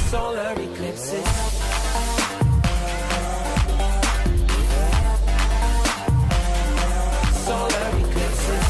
solar eclipses. Solar eclipses.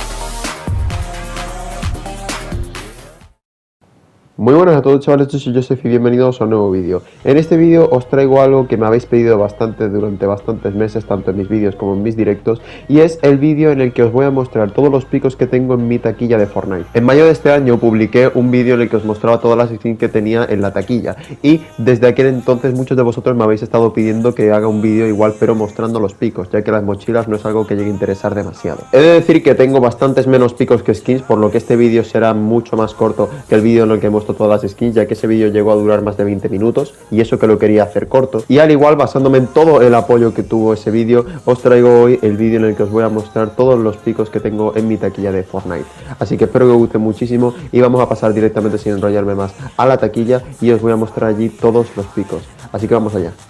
Muy buenas a todos, chavales, yo soy Joseph y bienvenidos a un nuevo vídeo. En este vídeo os traigo algo que me habéis pedido bastante durante bastantes meses, tanto en mis vídeos como en mis directos, y es el vídeo en el que os voy a mostrar todos los picos que tengo en mi taquilla de Fortnite. En mayo de este año publiqué un vídeo en el que os mostraba todas las skins que tenía en la taquilla, y desde aquel entonces muchos de vosotros me habéis estado pidiendo que haga un vídeo igual pero mostrando los picos, ya que las mochilas no es algo que llegue a interesar demasiado. He de decir que tengo bastantes menos picos que skins, por lo que este vídeo será mucho más corto que el vídeo en el que muestro todas las skins, ya que ese vídeo llegó a durar más de 20 minutos y eso que lo quería hacer corto. Y al igual, basándome en todo el apoyo que tuvo ese vídeo, os traigo hoy el vídeo en el que os voy a mostrar todos los picos que tengo en mi taquilla de Fortnite. Así que espero que os guste muchísimo y vamos a pasar directamente, sin enrollarme más, a la taquilla y os voy a mostrar allí todos los picos. Así que vamos allá.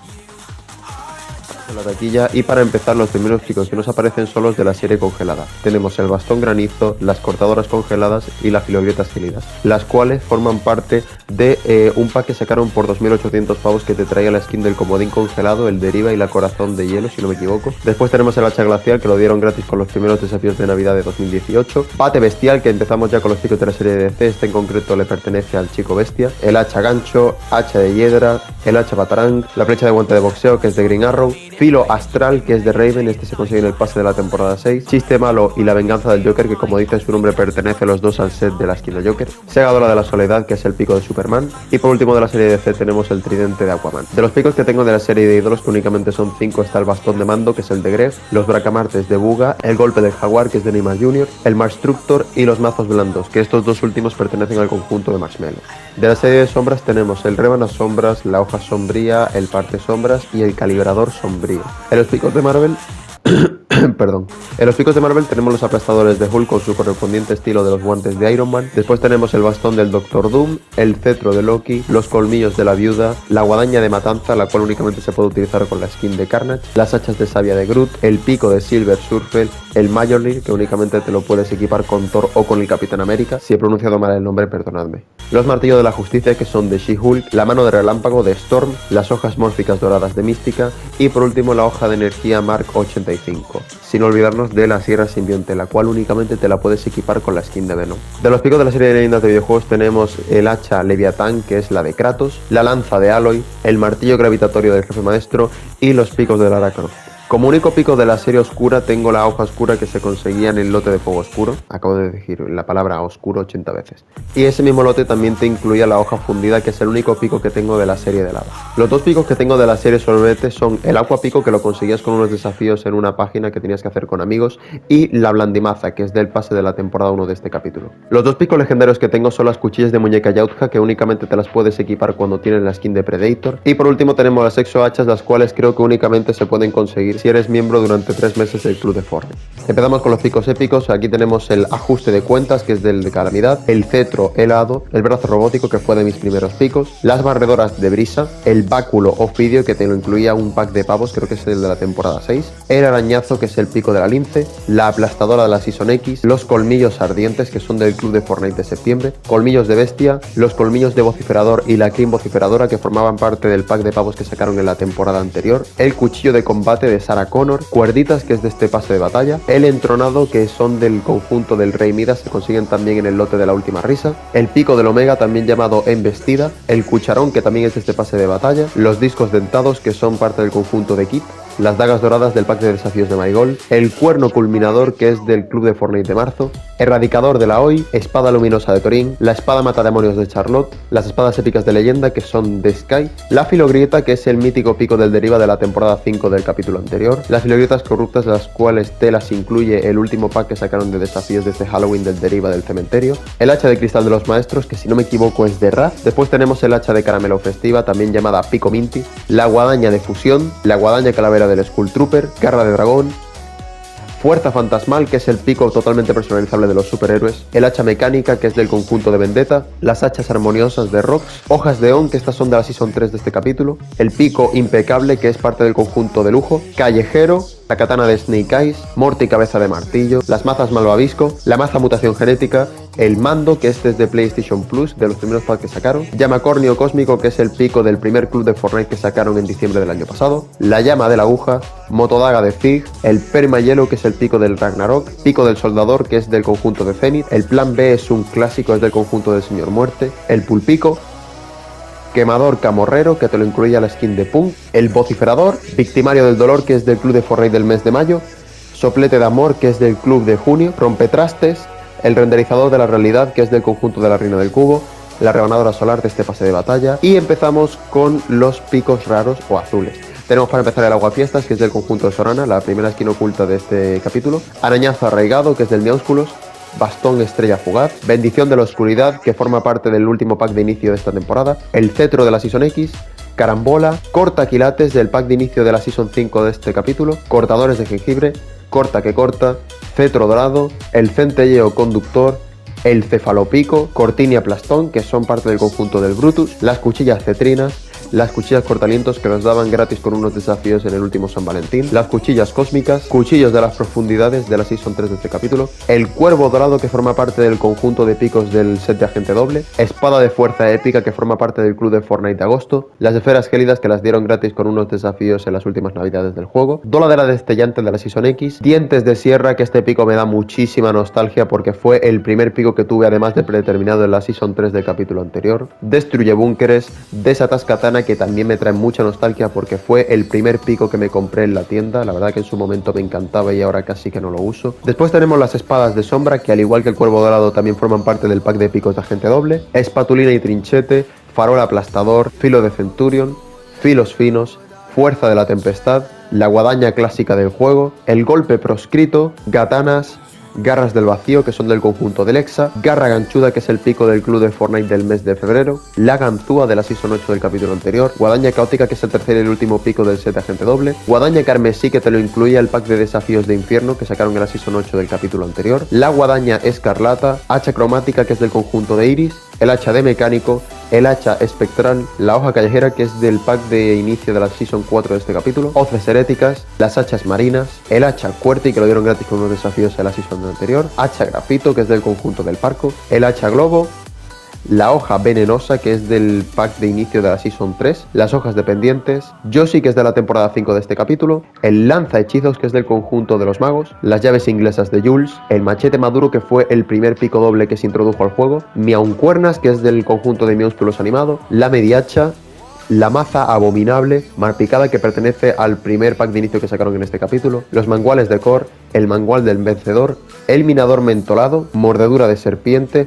La taquilla, y para empezar, los primeros picos que nos aparecen son los de la serie congelada. Tenemos el bastón granizo, las cortadoras congeladas y las filogrietas gélidas, las cuales forman parte de un pack que sacaron por 2.800 pavos que te traía la skin del comodín congelado, el deriva y la corazón de hielo, si no me equivoco. Después tenemos el hacha glacial, que lo dieron gratis con los primeros desafíos de Navidad de 2018. Bate bestial, que empezamos ya con los picos de la serie de DC, este en concreto le pertenece al chico bestia. El hacha gancho, hacha de hiedra, el hacha batarang, la flecha de guante de boxeo, que es de Green Arrow, filo astral, que es de Raven, este se consigue en el pase de la temporada 6, chiste malo y la venganza del Joker, que como dice su nombre pertenece a los dos al set de la skin de Joker, segadora de la soledad, que es el pico de Superman, y por último de la serie de DC tenemos el tridente de Aquaman. De los picos que tengo de la serie de ídolos, que únicamente son 5, está el bastón de mando, que es el de Greg, los bracamartes de Buga, el golpe del jaguar, que es de Neymar Jr., el Marstructor y los mazos blandos, que estos dos últimos pertenecen al conjunto de Marshmello. De la serie de sombras tenemos el rebana sombras, la hoja sombría, el parte sombras y el calibrador sombrío. En los picos de Marvel perdón. En los picos de Marvel tenemos los aplastadores de Hulk con su correspondiente estilo de los guantes de Iron Man. Después tenemos el bastón del Doctor Doom, el cetro de Loki, los colmillos de la viuda, la guadaña de matanza, la cual únicamente se puede utilizar con la skin de Carnage, las hachas de savia de Groot, el pico de Silver Surfer, el Mjolnir, que únicamente te lo puedes equipar con Thor o con el Capitán América. Si he pronunciado mal el nombre, perdonadme. Los martillos de la justicia, que son de She-Hulk, la mano de relámpago de Storm, las hojas mórficas doradas de Mística y por último la hoja de energía Mark 85. Sin olvidarnos de la sierra simbionte, la cual únicamente te la puedes equipar con la skin de Venom. De los picos de la serie de leyendas de videojuegos tenemos el hacha Leviatán, que es la de Kratos, la lanza de Aloy, el martillo gravitatorio del jefe maestro y los picos de Lara Croft. Como único pico de la serie oscura tengo la hoja oscura, que se conseguía en el lote de fuego oscuro. Acabo de decir la palabra oscuro 80 veces. Y ese mismo lote también te incluía la hoja fundida, que es el único pico que tengo de la serie de lava. Los dos picos que tengo de la serie sorbete son el agua pico, que lo conseguías con unos desafíos en una página que tenías que hacer con amigos, y la blandimaza, que es del pase de la temporada 1 de este capítulo. Los dos picos legendarios que tengo son las cuchillas de muñeca Yautja, que únicamente te las puedes equipar cuando tienes la skin de Predator. Y por último tenemos las exo hachas, las cuales creo que únicamente se pueden conseguir si eres miembro durante 3 meses del club de Fortnite. Empezamos con los picos épicos. Aquí tenemos el ajuste de cuentas, que es del de calamidad, el cetro helado, el brazo robótico, que fue de mis primeros picos, las barredoras de brisa, el báculo Ophidio, que te lo incluía un pack de pavos, creo que es el de la temporada 6, el arañazo, que es el pico de la lince, la aplastadora de la Season X, los colmillos ardientes, que son del club de Fortnite de septiembre, colmillos de bestia, los colmillos de vociferador y la crin vociferadora, que formaban parte del pack de pavos que sacaron en la temporada anterior, el cuchillo de combate de Sarah Connor, cuerditas, que es de este pase de batalla, el entronado, que son del conjunto del Rey Midas, se consiguen también en el lote de la última risa, el pico del Omega, también llamado Embestida, el cucharón, que también es de este pase de batalla, los discos dentados, que son parte del conjunto de Kit, las dagas doradas del pack de desafíos de Maigol, el cuerno culminador, que es del club de Fortnite de marzo, erradicador de la Oi, espada luminosa de Torín, la espada matademonios de Charlotte, las espadas épicas de leyenda, que son de Sky, la filogrieta, que es el mítico pico del deriva de la temporada 5 del capítulo anterior, las filogrietas corruptas, las cuales te las incluye el último pack que sacaron de desafíos de este Halloween del deriva del cementerio, el hacha de cristal de los maestros, que si no me equivoco es de Raz, después tenemos el hacha de caramelo festiva, también llamada pico minty, la guadaña de fusión, la guadaña calavera del Skull Trooper, garra de dragón, fuerza fantasmal, que es el pico totalmente personalizable de los superhéroes, el hacha mecánica, que es del conjunto de Vendetta, las hachas armoniosas de Rox, hojas de On, que estas son de la Season 3 de este capítulo, el pico impecable, que es parte del conjunto de lujo, callejero, la katana de Snake Eyes, Morty cabeza de martillo, las mazas malvavisco, la maza mutación genética, el mando, que este es de PlayStation Plus, de los primeros packs que sacaron, llamacornio cósmico, que es el pico del primer club de Fortnite que sacaron en diciembre del año pasado, la llama de la aguja, motodaga de Fig, el perma hielo, que es el pico del Ragnarok, pico del soldador, que es del conjunto de Zenith, el plan B es un clásico, es del conjunto del señor muerte, el pulpico, quemador camorrero, que te lo incluía la skin de Punk, el vociferador, victimario del dolor, que es del club de Fortnite del mes de mayo, soplete de amor, que es del club de junio, rompetrastes, el renderizador de la realidad, que es del conjunto de la reina del cubo, la rebanadora solar de este pase de batalla, y empezamos con los picos raros o azules. Tenemos para empezar el aguafiestas, que es del conjunto de Sorana, la primera skin oculta de este capítulo, arañazo arraigado, que es del Miaúsculos, bastón estrella fugaz, bendición de la oscuridad, que forma parte del último pack de inicio de esta temporada, el cetro de la Season X, carambola, cortaquilates del pack de inicio de la Season 5 de este capítulo, cortadores de jengibre, corta que corta, cetro dorado, el centelleo conductor, el cefalopico, cortinia plastón, que son parte del conjunto del Brutus, las cuchillas cetrinas, las cuchillas cortalientos que nos daban gratis con unos desafíos en el último San Valentín, las cuchillas cósmicas, cuchillos de las profundidades de la Season 3 de este capítulo, el cuervo dorado que forma parte del conjunto de picos del set de agente doble, espada de fuerza épica que forma parte del club de Fortnite de agosto, las esferas gélidas que las dieron gratis con unos desafíos en las últimas navidades del juego, doladera destellante de la Season X, dientes de sierra, que este pico me da muchísima nostalgia porque fue el primer pico que tuve además de predeterminado en la Season 3 del capítulo anterior, destruye búnkeres, desatas katana, que también me trae mucha nostalgia porque fue el primer pico que me compré en la tienda, la verdad que en su momento me encantaba y ahora casi que no lo uso. Después tenemos las espadas de sombra, que al igual que el cuervo dorado también forman parte del pack de picos de agente doble, espatulina y trinchete, farol aplastador, filo de centurion, filos finos, fuerza de la tempestad, la guadaña clásica del juego, el golpe proscrito, gatanas, garras del vacío, que son del conjunto del Exa, garra ganchuda, que es el pico del club de Fortnite del mes de febrero, la ganzúa de la Season 8 del capítulo anterior, guadaña caótica, que es el tercer y el último pico del set de agente doble, guadaña carmesí, que te lo incluía el pack de desafíos de infierno que sacaron en la Season 8 del capítulo anterior, la guadaña escarlata, hacha cromática, que es del conjunto de Iris, el hacha de mecánico, el hacha espectral, la hoja callejera, que es del pack de inicio de la Season 4 de este capítulo, hoces heréticas, las hachas marinas, el hacha QWERTY, que lo dieron gratis con unos desafíos en la Season anterior, hacha grafito, que es del conjunto del parco, el hacha globo, la hoja venenosa, que es del pack de inicio de la Season 3, las hojas dependientes, Yoshi, que es de la temporada 5 de este capítulo, el lanza hechizos, que es del conjunto de los magos, las llaves inglesas de Jules, el machete maduro, que fue el primer pico doble que se introdujo al juego, miauncuernas, que es del conjunto de Miaúsculos animado, la mediacha, la maza abominable, marpicada, que pertenece al primer pack de inicio que sacaron en este capítulo, los manguales de Core, el mangual del vencedor, el minador mentolado, mordedura de serpiente,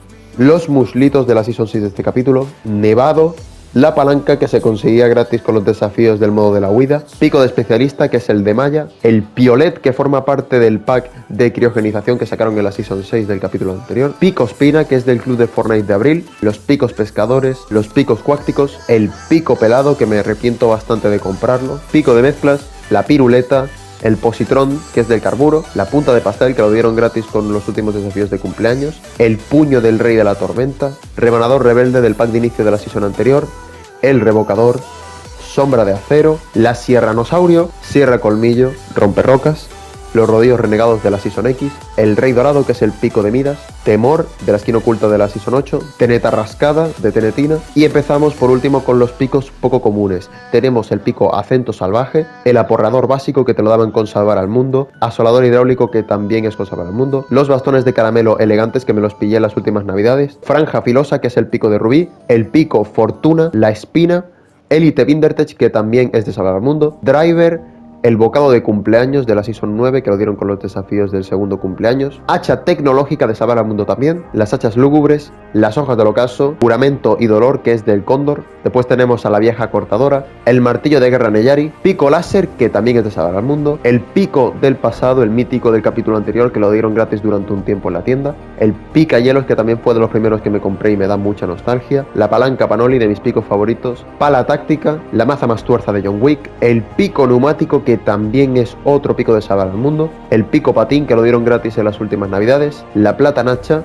los muslitos de la Season 6 de este capítulo, nevado, la palanca, que se conseguía gratis con los desafíos del modo de la huida, pico de especialista, que es el de Maya, el piolet, que forma parte del pack de criogenización que sacaron en la Season 6 del capítulo anterior, pico espina, que es del club de Fortnite de abril, los picos pescadores, los picos cuácticos, el pico pelado, que me arrepiento bastante de comprarlo, pico de mezclas, la piruleta, el positrón, que es del carburo, la punta de pastel, que lo dieron gratis con los últimos desafíos de cumpleaños, el puño del rey de la tormenta, rebanador rebelde del pack de inicio de la Season anterior, el revocador, sombra de acero, la sierranosaurio, sierra colmillo, romperrocas, los rodillos renegados de la Season X, el rey dorado, que es el pico de Midas, temor, de la skin oculta de la Season 8, teneta rascada, de tenetina, y empezamos por último con los picos poco comunes. Tenemos el pico acento salvaje, el aporrador básico, que te lo daban con salvar al mundo, asolador hidráulico, que también es con salvar al mundo, los bastones de caramelo elegantes, que me los pillé en las últimas navidades, franja filosa, que es el pico de rubí, el pico fortuna, la espina, Elite Vindertech, que también es de salvar al mundo, driver, el bocado de cumpleaños de la Season 9, que lo dieron con los desafíos del segundo cumpleaños, hacha tecnológica de salvar al mundo también, las hachas lúgubres, las hojas del ocaso, juramento y dolor, que es del cóndor, después tenemos a la vieja cortadora, el martillo de guerra Neyari, pico láser, que también es de salvar al mundo, el pico del pasado, el mítico del capítulo anterior, que lo dieron gratis durante un tiempo en la tienda, el pica hielos, que también fue de los primeros que me compré y me da mucha nostalgia, la palanca panoli, de mis picos favoritos, pala táctica, la maza más tuerza de John Wick, el pico neumático, que también es otro pico de salvar al mundo, el pico patín, que lo dieron gratis en las últimas navidades, la plata nacha,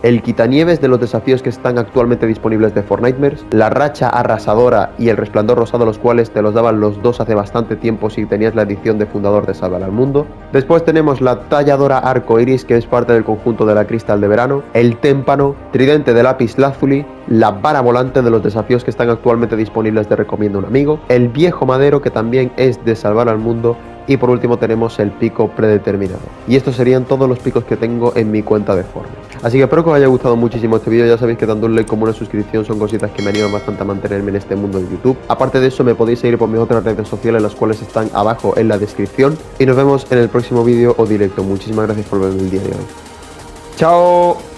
el quitanieves de los desafíos que están actualmente disponibles de Fortnitemares, la racha arrasadora y el resplandor rosado, los cuales te los daban los dos hace bastante tiempo si tenías la edición de fundador de Salvar al Mundo. Después tenemos la talladora arcoiris, que es parte del conjunto de la cristal de verano, el témpano, tridente de lápiz lazuli, la vara volante de los desafíos que están actualmente disponibles de Recomiendo un Amigo, el viejo madero, que también es de Salvar al Mundo, y por último tenemos el pico predeterminado. Y estos serían todos los picos que tengo en mi cuenta de Fortnite. Así que espero que os haya gustado muchísimo este vídeo. Ya sabéis que tanto un like como una suscripción son cositas que me animan bastante a mantenerme en este mundo de YouTube. Aparte de eso, me podéis seguir por mis otras redes sociales, las cuales están abajo en la descripción. Y nos vemos en el próximo vídeo o directo. Muchísimas gracias por verme el día de hoy. ¡Chao!